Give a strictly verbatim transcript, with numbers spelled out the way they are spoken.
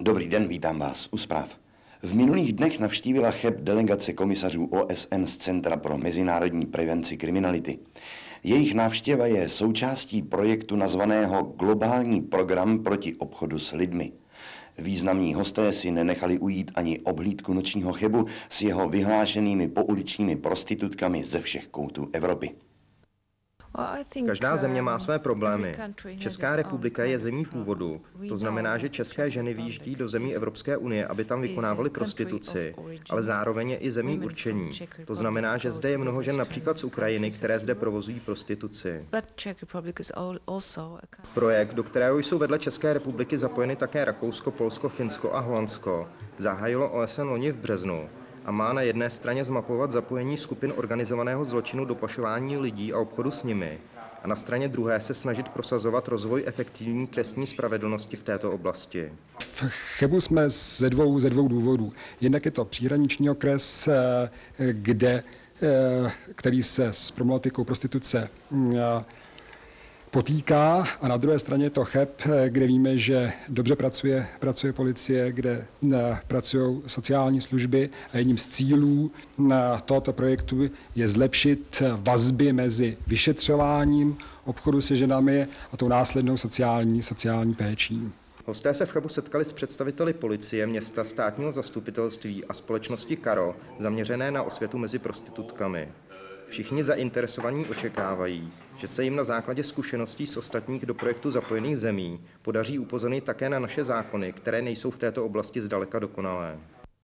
Dobrý den, vítám vás u zpráv. V minulých dnech navštívila Cheb delegace komisařů O S N z Centra pro mezinárodní prevenci kriminality. Jejich návštěva je součástí projektu nazvaného Globální program proti obchodu s lidmi. Významní hosté si nenechali ujít ani obhlídku nočního Chebu s jeho vyhlášenými pouličními prostitutkami ze všech koutů Evropy. Každá země má své problémy. Česká republika je zemí původu. To znamená, že české ženy vyjíždí do zemí Evropské unie, aby tam vykonávaly prostituci, ale zároveň je i zemí určení. To znamená, že zde je mnoho žen například z Ukrajiny, které zde provozují prostituci. Projekt, do kterého jsou vedle České republiky zapojeny také Rakousko, Polsko, Finsko a Holandsko, zahájilo O S N loni v březnu a má na jedné straně zmapovat zapojení skupin organizovaného zločinu do pašování lidí a obchodu s nimi a na straně druhé se snažit prosazovat rozvoj efektivní trestní spravedlnosti v této oblasti. V Chebu jsme ze dvou, ze dvou důvodů. Jednak je to příhraniční okres, kde, který se s problematikou prostituce potýká, a na druhé straně je to Cheb, kde víme, že dobře pracuje, pracuje policie, kde pracují sociální služby a jedním z cílů tohoto projektu je zlepšit vazby mezi vyšetřováním obchodu se ženami a tou následnou sociální, sociální péčí. Hosté se v Chebu setkali s představiteli policie, města, státního zastupitelství a společnosti Karo, zaměřené na osvětu mezi prostitutkami. Všichni zainteresovaní očekávají, že se jim na základě zkušeností z ostatních do projektu zapojených zemí podaří upozornit také na naše zákony, které nejsou v této oblasti zdaleka dokonalé.